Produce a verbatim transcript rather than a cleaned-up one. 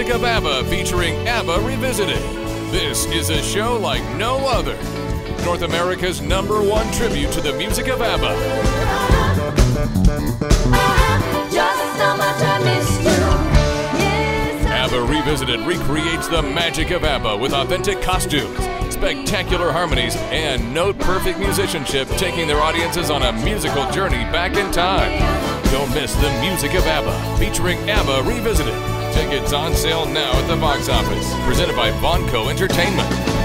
music of ABBA featuring ABBA Revisited. This is a show like no other. North America's number one tribute to the music of ABBA. Just how much I missed you. Yes, ABBA Revisited recreates the magic of ABBA with authentic costumes, spectacular harmonies, and note-perfect musicianship, taking their audiences on a musical journey back in time. Don't miss the music of ABBA, featuring ABBA Revisited. Tickets on sale now at the box office. Presented by Vonco Entertainment.